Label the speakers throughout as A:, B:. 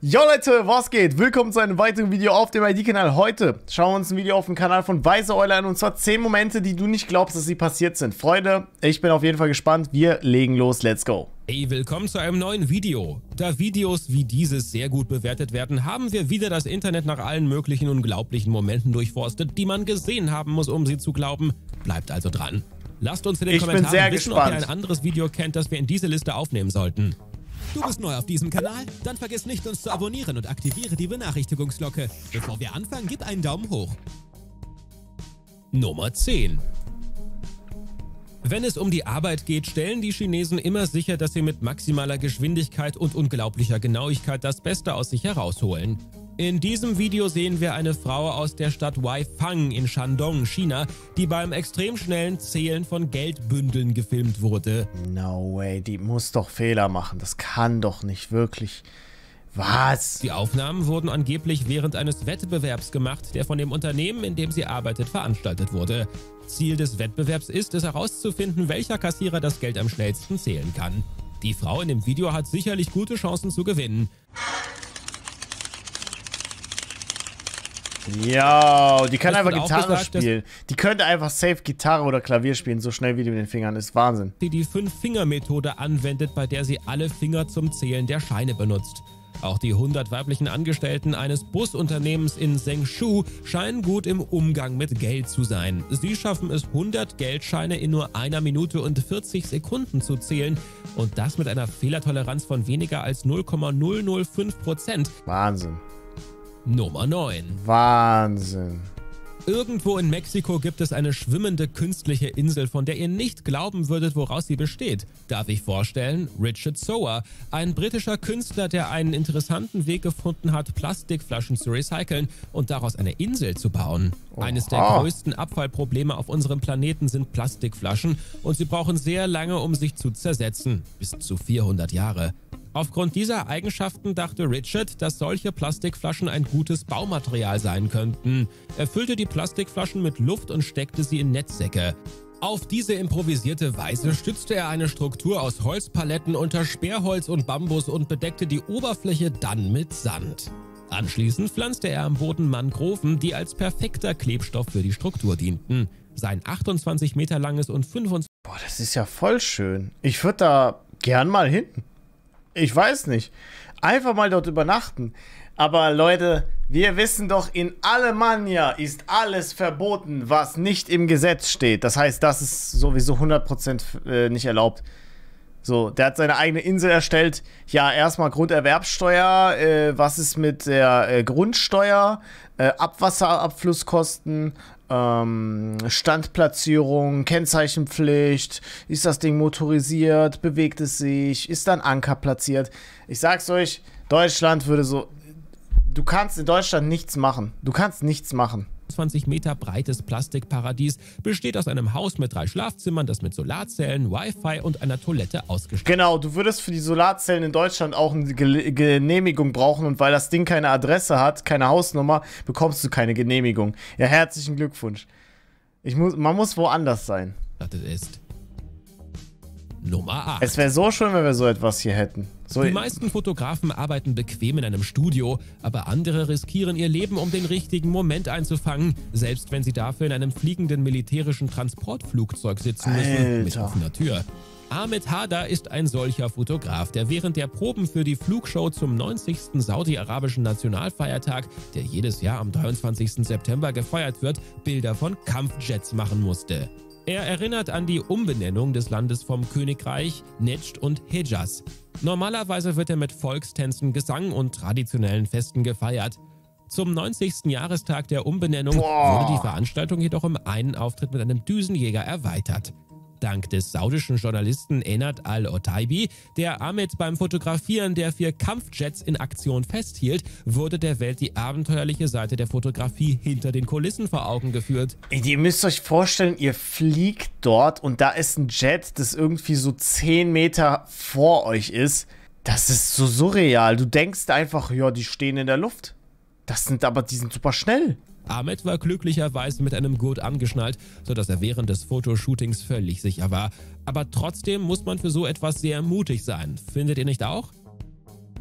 A: Jo Leute, was geht? Willkommen zu einem weiteren Video auf dem ID-Kanal. Heute schauen wir uns ein Video auf dem Kanal von Weiße Eule an, und zwar 10 Momente, die du nicht glaubst, dass sie passiert sind. Freunde, ich bin auf jeden Fall gespannt. Wir legen los, let's go.
B: Hey, willkommen zu einem neuen Video. Da Videos wie dieses sehr gut bewertet werden, haben wir wieder das Internet nach allen möglichen unglaublichen Momenten durchforstet, die man gesehen haben muss, um sie zu glauben. Bleibt also dran. Lasst uns in den Kommentaren wissen, ob ihr ein anderes Video kennt, das wir in diese Liste aufnehmen sollten. Du bist neu auf diesem Kanal? Dann vergiss nicht, uns zu abonnieren und aktiviere die Benachrichtigungsglocke. Bevor wir anfangen, gib einen Daumen hoch. Nummer 10. Wenn es um die Arbeit geht, stellen die Chinesen immer sicher, dass sie mit maximaler Geschwindigkeit und unglaublicher Genauigkeit das Beste aus sich herausholen. In diesem Video sehen wir eine Frau aus der Stadt Weifang in Shandong, China, die beim extrem schnellen Zählen von Geldbündeln gefilmt wurde.
A: No way, die muss doch Fehler machen. Das kann doch nicht wirklich... Was?
B: Die Aufnahmen wurden angeblich während eines Wettbewerbs gemacht, der von dem Unternehmen, in dem sie arbeitet, veranstaltet wurde. Ziel des Wettbewerbs ist es herauszufinden, welcher Kassierer das Geld am schnellsten zählen kann. Die Frau in dem Video hat sicherlich gute Chancen zu gewinnen.
A: Ja, die kann einfach Gitarre spielen. Die könnte einfach safe Gitarre oder Klavier spielen, so schnell wie die mit den Fingern. Das ist Wahnsinn.
B: Die 5-Finger-Methode anwendet, bei der sie alle Finger zum Zählen der Scheine benutzt. Auch die 100 weiblichen Angestellten eines Busunternehmens in Zhengshu scheinen gut im Umgang mit Geld zu sein. Sie schaffen es, 100 Geldscheine in nur 1 Minute und 40 Sekunden zu zählen, und das mit einer Fehlertoleranz von weniger als 0,005%.
A: Wahnsinn.
B: Nummer 9.
A: Wahnsinn.
B: Irgendwo in Mexiko gibt es eine schwimmende künstliche Insel, von der ihr nicht glauben würdet, woraus sie besteht. Darf ich vorstellen? Richard Sower, ein britischer Künstler, der einen interessanten Weg gefunden hat, Plastikflaschen zu recyceln und daraus eine Insel zu bauen. Eines der größten Abfallprobleme auf unserem Planeten sind Plastikflaschen, und sie brauchen sehr lange, um sich zu zersetzen. Bis zu 400 Jahre. Aufgrund dieser Eigenschaften dachte Richard, dass solche Plastikflaschen ein gutes Baumaterial sein könnten. Er füllte die Plastikflaschen mit Luft und steckte sie in Netzsäcke. Auf diese improvisierte Weise stützte er eine Struktur aus Holzpaletten unter Sperrholz und Bambus und bedeckte die Oberfläche dann mit Sand. Anschließend pflanzte er am Boden Mangroven, die als perfekter Klebstoff für die Struktur dienten. Sein 28 Meter langes und 25...
A: Boah, das ist ja voll schön. Ich würde da gern mal hin. Ich weiß nicht. Einfach mal dort übernachten. Aber Leute, wir wissen doch, in Alemannia ist alles verboten, was nicht im Gesetz steht. Das heißt, das ist sowieso 100% nicht erlaubt. So, der hat seine eigene Insel erstellt. Ja, erstmal Grunderwerbsteuer. Was ist mit der Grundsteuer? Abwasserabflusskosten. Standplatzierung, Kennzeichenpflicht, ist das Ding motorisiert, bewegt es sich, ist da ein Anker platziert. Ich sag's euch, Deutschland würde so, du kannst in Deutschland nichts machen. Du kannst nichts machen.
B: 20 Meter breites Plastikparadies besteht aus einem Haus mit 3 Schlafzimmern, das mit Solarzellen, Wi-Fi und einer Toilette ausgestattet ist.
A: Genau, du würdest für die Solarzellen in Deutschland auch eine Genehmigung brauchen, und weil das Ding keine Adresse hat, keine Hausnummer, bekommst du keine Genehmigung. Ja, herzlichen Glückwunsch. Man muss woanders sein.
B: Ist. Nummer 8.
A: Es wäre so schön, wenn wir so etwas hier hätten.
B: Die meisten Fotografen arbeiten bequem in einem Studio, aber andere riskieren ihr Leben, um den richtigen Moment einzufangen, selbst wenn sie dafür in einem fliegenden militärischen Transportflugzeug sitzen müssen, mit offener Tür. Ahmed Hader ist ein solcher Fotograf, der während der Proben für die Flugshow zum 90. saudi-arabischen Nationalfeiertag, der jedes Jahr am 23. September gefeiert wird, Bilder von Kampfjets machen musste. Er erinnert an die Umbenennung des Landes vom Königreich Nejd und Hejaz. Normalerweise wird er mit Volkstänzen, Gesang und traditionellen Festen gefeiert. Zum 90. Jahrestag der Umbenennung wurde die Veranstaltung jedoch um einen Auftritt mit einem Düsenjäger erweitert. Dank des saudischen Journalisten Enad Al-Otaibi, der Ahmed beim Fotografieren der 4 Kampfjets in Aktion festhielt, wurde der Welt die abenteuerliche Seite der Fotografie hinter den Kulissen vor Augen geführt.
A: Ihr müsst euch vorstellen, ihr fliegt dort und da ist ein Jet, das irgendwie so 10 Meter vor euch ist. Das ist so surreal. Du denkst einfach, ja, die stehen in der Luft. Die sind super schnell.
B: Ahmed war glücklicherweise mit einem Gurt angeschnallt, sodass er während des Fotoshootings völlig sicher war. Aber trotzdem muss man für so etwas sehr mutig sein. Findet ihr nicht auch?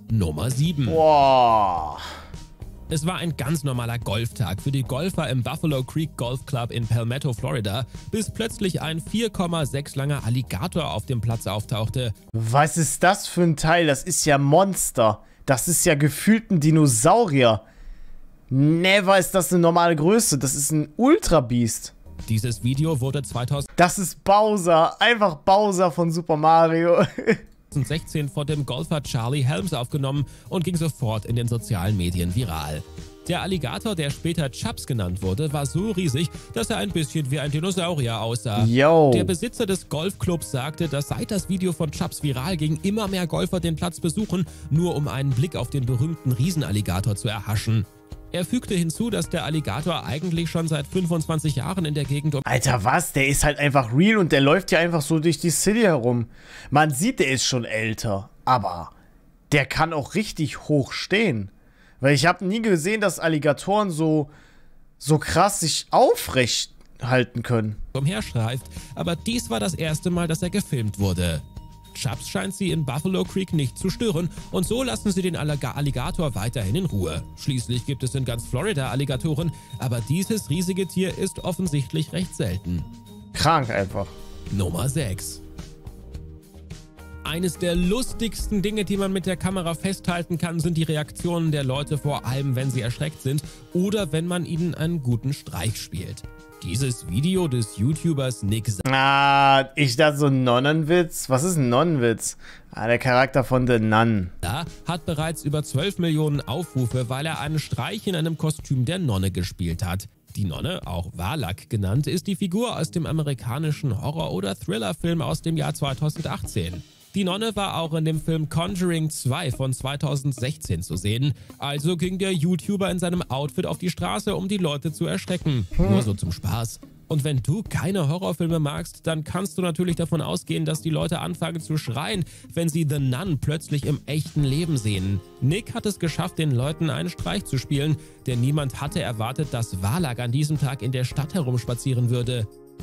B: Nummer 7.
A: Boah.
B: Es war ein ganz normaler Golftag für die Golfer im Buffalo Creek Golf Club in Palmetto, Florida, bis plötzlich ein 4,6 langer Alligator auf dem Platz auftauchte.
A: Was ist das für ein Teil? Das ist ja Monster. Das ist ja gefühlt ein Dinosaurier. Never ist das eine normale Größe. Das ist ein Ultra-Beast.
B: Dieses Video wurde 2016
A: Das ist Bowser. Einfach Bowser von Super Mario.
B: von dem Golfer Charlie Helms aufgenommen und ging sofort in den sozialen Medien viral. Der Alligator, der später Chubbs genannt wurde, war so riesig, dass er ein bisschen wie ein Dinosaurier aussah.
A: Yo.
B: Der Besitzer des Golfclubs sagte, dass seit das Video von Chubbs viral ging, immer mehr Golfer den Platz besuchen, nur um einen Blick auf den berühmten Riesenalligator zu erhaschen. Er fügte hinzu, dass der Alligator eigentlich schon seit 25 Jahren in der Gegend
A: Alter, was? Der ist halt einfach real und der läuft ja einfach so durch die City herum. Man sieht, der ist schon älter, aber der kann auch richtig hoch stehen. Weil ich habe nie gesehen, dass Alligatoren so krass sich aufrecht halten können.
B: umherstreift, aber dies war das erste Mal, dass er gefilmt wurde. Chubbs scheint sie in Buffalo Creek nicht zu stören und so lassen sie den Alligator weiterhin in Ruhe. Schließlich gibt es in ganz Florida Alligatoren, aber dieses riesige Tier ist offensichtlich recht selten.
A: Krank einfach.
B: Nummer 6. Eines der lustigsten Dinge, die man mit der Kamera festhalten kann, sind die Reaktionen der Leute, vor allem wenn sie erschreckt sind oder wenn man ihnen einen guten Streich spielt. Dieses Video des YouTubers Nick
A: Ich dachte so ein Nonnenwitz. Was ist ein Nonnenwitz? Der Charakter von The Nun.
B: hat bereits über 12 Millionen Aufrufe, weil er einen Streich in einem Kostüm der Nonne gespielt hat. Die Nonne, auch Valak genannt, ist die Figur aus dem amerikanischen Horror- oder Thriller-Film aus dem Jahr 2018. Die Nonne war auch in dem Film Conjuring 2 von 2016 zu sehen. Also ging der YouTuber in seinem Outfit auf die Straße, um die Leute zu erschrecken. Nur so zum Spaß. Und wenn du keine Horrorfilme magst, dann kannst du natürlich davon ausgehen, dass die Leute anfangen zu schreien, wenn sie The Nun plötzlich im echten Leben sehen. Nick hat es geschafft, den Leuten einen Streich zu spielen, denn niemand hatte erwartet, dass Valak an diesem Tag in der Stadt herumspazieren würde.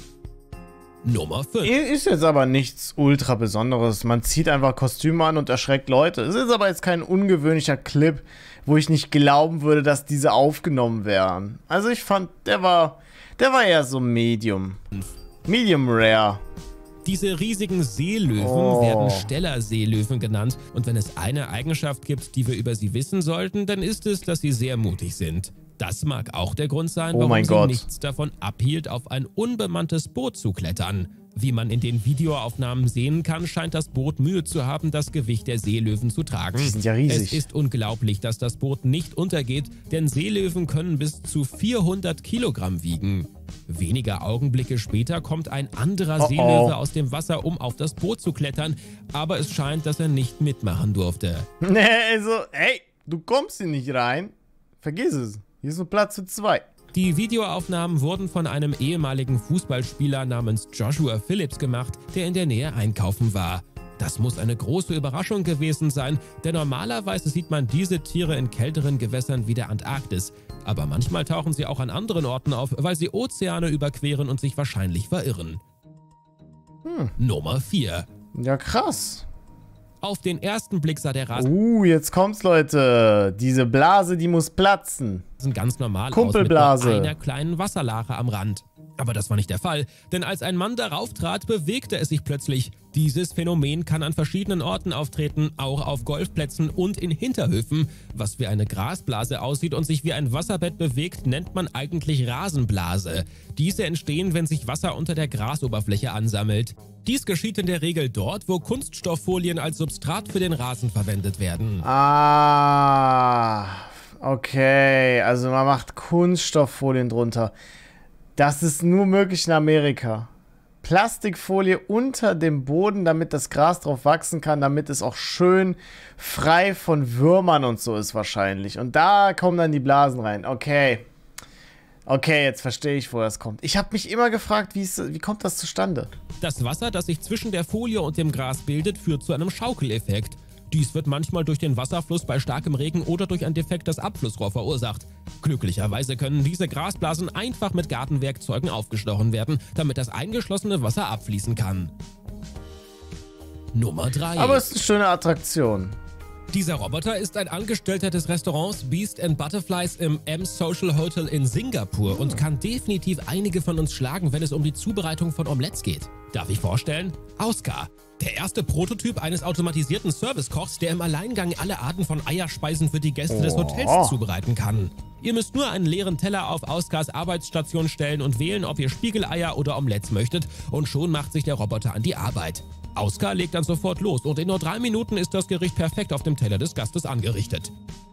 B: Nummer 5.
A: Ist jetzt aber nichts ultra Besonderes. Man zieht einfach Kostüme an und erschreckt Leute. Es ist aber jetzt kein ungewöhnlicher Clip, wo ich nicht glauben würde, dass diese aufgenommen wären. Also ich fand, der war eher so Medium. Medium Rare.
B: Diese riesigen Seelöwen werden Stellerseelöwen genannt und wenn es eine Eigenschaft gibt, die wir über sie wissen sollten, dann ist es, dass sie sehr mutig sind. Das mag auch der Grund sein, warum sie nichts davon abhielt, auf ein unbemanntes Boot zu klettern. Wie man in den Videoaufnahmen sehen kann, scheint das Boot Mühe zu haben, das Gewicht der Seelöwen zu tragen.
A: Die sind ja riesig.
B: Es ist unglaublich, dass das Boot nicht untergeht, denn Seelöwen können bis zu 400 Kilogramm wiegen. Wenige Augenblicke später kommt ein anderer Seelöwe aus dem Wasser, um auf das Boot zu klettern, aber es scheint, dass er nicht mitmachen durfte.
A: Nee, also, ey, du kommst hier nicht rein. Vergiss es. Hier ist nur Platz für 2.
B: Die Videoaufnahmen wurden von einem ehemaligen Fußballspieler namens Joshua Phillips gemacht, der in der Nähe einkaufen war. Das muss eine große Überraschung gewesen sein, denn normalerweise sieht man diese Tiere in kälteren Gewässern wie der Antarktis. Aber manchmal tauchen sie auch an anderen Orten auf, weil sie Ozeane überqueren und sich wahrscheinlich verirren. Nummer 4.
A: Ja, krass.
B: Auf den ersten Blick sah der Rasen
A: Jetzt kommt's, Leute. Diese Blase, die muss platzen.
B: ganz normal
A: Kumpelblase.
B: aus mit nur einer kleinen Wasserlache am Rand. Aber das war nicht der Fall, denn als ein Mann darauf trat, bewegte es sich plötzlich. Dieses Phänomen kann an verschiedenen Orten auftreten, auch auf Golfplätzen und in Hinterhöfen. Was wie eine Grasblase aussieht und sich wie ein Wasserbett bewegt, nennt man eigentlich Rasenblase. Diese entstehen, wenn sich Wasser unter der Grasoberfläche ansammelt. Dies geschieht in der Regel dort, wo Kunststofffolien als Substrat für den Rasen verwendet werden.
A: Okay. Also man macht Kunststofffolien drunter. Das ist nur möglich in Amerika. Plastikfolie unter dem Boden, damit das Gras drauf wachsen kann, damit es auch schön frei von Würmern und so ist wahrscheinlich. Und da kommen dann die Blasen rein. Okay. Okay, jetzt verstehe ich, wo das kommt. Ich habe mich immer gefragt, wie kommt das zustande?
B: Das Wasser, das sich zwischen der Folie und dem Gras bildet, führt zu einem Schaukeleffekt. Dies wird manchmal durch den Wasserfluss bei starkem Regen oder durch ein defektes Abflussrohr verursacht. Glücklicherweise können diese Grasblasen einfach mit Gartenwerkzeugen aufgestochen werden, damit das eingeschlossene Wasser abfließen kann. Nummer 3.
A: Aber es ist eine schöne Attraktion.
B: Dieser Roboter ist ein Angestellter des Restaurants Beast and Butterflies im M Social Hotel in Singapur und kann definitiv einige von uns schlagen, wenn es um die Zubereitung von Omelettes geht. Darf ich vorstellen? Auskar. Der erste Prototyp eines automatisierten Servicekochs, der im Alleingang alle Arten von Eierspeisen für die Gäste des Hotels zubereiten kann. Ihr müsst nur einen leeren Teller auf Auskars Arbeitsstation stellen und wählen, ob ihr Spiegeleier oder Omelettes möchtet, und schon macht sich der Roboter an die Arbeit. Auskar legt dann sofort los und in nur 3 Minuten ist das Gericht perfekt auf dem Teller des Gastes angerichtet.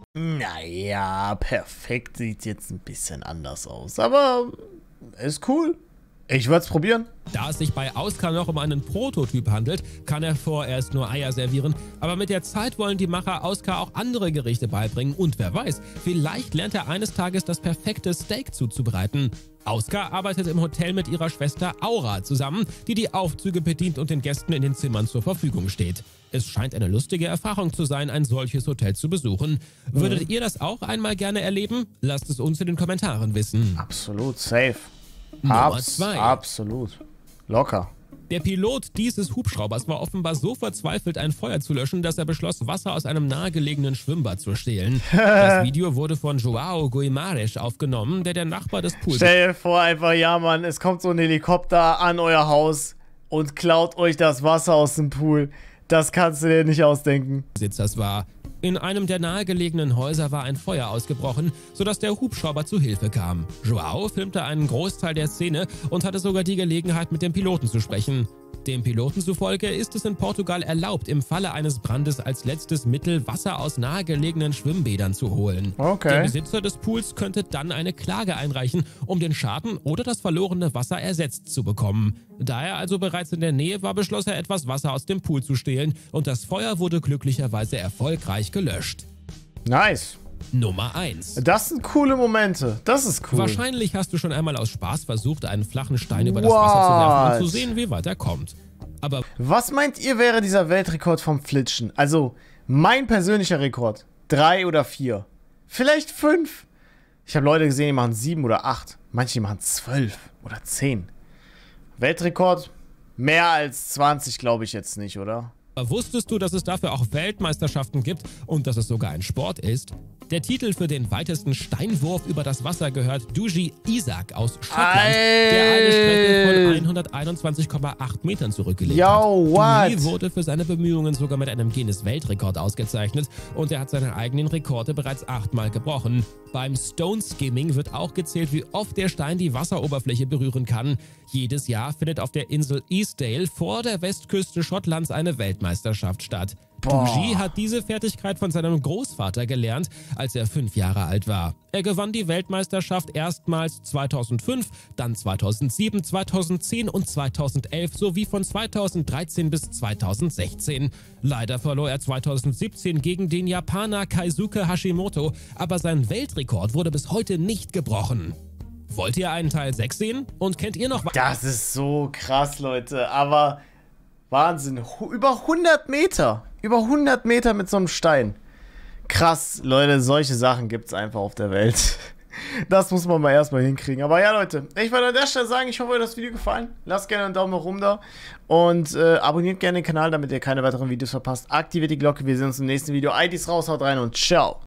A: Naja, perfekt sieht jetzt ein bisschen anders aus, aber ist cool. Ich würde es probieren.
B: Da es sich bei Auskar noch um einen Prototyp handelt, kann er vorerst nur Eier servieren, aber mit der Zeit wollen die Macher Auskar auch andere Gerichte beibringen und wer weiß, vielleicht lernt er eines Tages das perfekte Steak zuzubereiten. Auskar arbeitet im Hotel mit ihrer Schwester Aura zusammen, die die Aufzüge bedient und den Gästen in den Zimmern zur Verfügung steht. Es scheint eine lustige Erfahrung zu sein, ein solches Hotel zu besuchen. Würdet ihr das auch einmal gerne erleben? Lasst es uns in den Kommentaren wissen.
A: Absolut, safe.
B: Nummer 2.
A: Absolut. Locker.
B: Der Pilot dieses Hubschraubers war offenbar so verzweifelt, ein Feuer zu löschen, dass er beschloss, Wasser aus einem nahegelegenen Schwimmbad zu stehlen. Das Video wurde von João Guimarães aufgenommen, der Nachbar des Pools...
A: Stell dir vor, einfach, ja Mann, es kommt so ein Helikopter an euer Haus und klaut euch das Wasser aus dem Pool. Das kannst du dir nicht ausdenken.
B: ...Besitzers war. In einem der nahegelegenen Häuser war ein Feuer ausgebrochen, sodass der Hubschrauber zu Hilfe kam. João filmte einen Großteil der Szene und hatte sogar die Gelegenheit, mit dem Piloten zu sprechen. Dem Piloten zufolge ist es in Portugal erlaubt, im Falle eines Brandes als letztes Mittel Wasser aus nahegelegenen Schwimmbädern zu holen.
A: Okay.
B: Der Besitzer des Pools könnte dann eine Klage einreichen, um den Schaden oder das verlorene Wasser ersetzt zu bekommen. Da er also bereits in der Nähe war, beschloss er, etwas Wasser aus dem Pool zu stehlen und das Feuer wurde glücklicherweise erfolgreich gelöscht.
A: Nice.
B: Nummer 1.
A: Das sind coole Momente. Das ist cool.
B: Wahrscheinlich hast du schon einmal aus Spaß versucht, einen flachen Stein über das Wasser zu werfen und zu sehen, wie weit er kommt. Aber
A: was meint ihr, wäre dieser Weltrekord vom Flitschen? Also, mein persönlicher Rekord. 3 oder 4. Vielleicht 5. Ich habe Leute gesehen, die machen 7 oder 8. Manche machen 12 oder 10. Weltrekord? Mehr als 20 glaube ich jetzt nicht, oder?
B: wusstest du, dass es dafür auch Weltmeisterschaften gibt und dass es sogar ein Sport ist? Der Titel für den weitesten Steinwurf über das Wasser gehört Dougie Isaac aus Schottland, der eine Strecke von 121,8 Metern zurückgelegt hat. Dougie wurde für seine Bemühungen sogar mit einem Guinness-Weltrekord ausgezeichnet und er hat seine eigenen Rekorde bereits 8-mal gebrochen. Beim Stone Skimming wird auch gezählt, wie oft der Stein die Wasseroberfläche berühren kann. Jedes Jahr findet auf der Insel Eastdale vor der Westküste Schottlands eine Weltmeisterschaft statt. Dougie hat diese Fertigkeit von seinem Großvater gelernt, als er 5 Jahre alt war. Er gewann die Weltmeisterschaft erstmals 2005, dann 2007, 2010 und 2011 sowie von 2013 bis 2016. Leider verlor er 2017 gegen den Japaner Keisuke Hashimoto, aber sein Weltrekord wurde bis heute nicht gebrochen. Wollt ihr einen Teil 6 sehen? Und kennt ihr noch...
A: Das ist so krass, Leute, aber Wahnsinn. Über 100 Meter. Über 100 Meter mit so einem Stein. Krass, Leute, solche Sachen gibt es einfach auf der Welt. Das muss man mal erstmal hinkriegen. Aber ja, Leute, ich wollte an der Stelle sagen, ich hoffe, euch hat das Video gefallen. Lasst gerne einen Daumen nach oben da. Und abonniert gerne den Kanal, damit ihr keine weiteren Videos verpasst. Aktiviert die Glocke, wir sehen uns im nächsten Video. IDs raus, haut rein und ciao.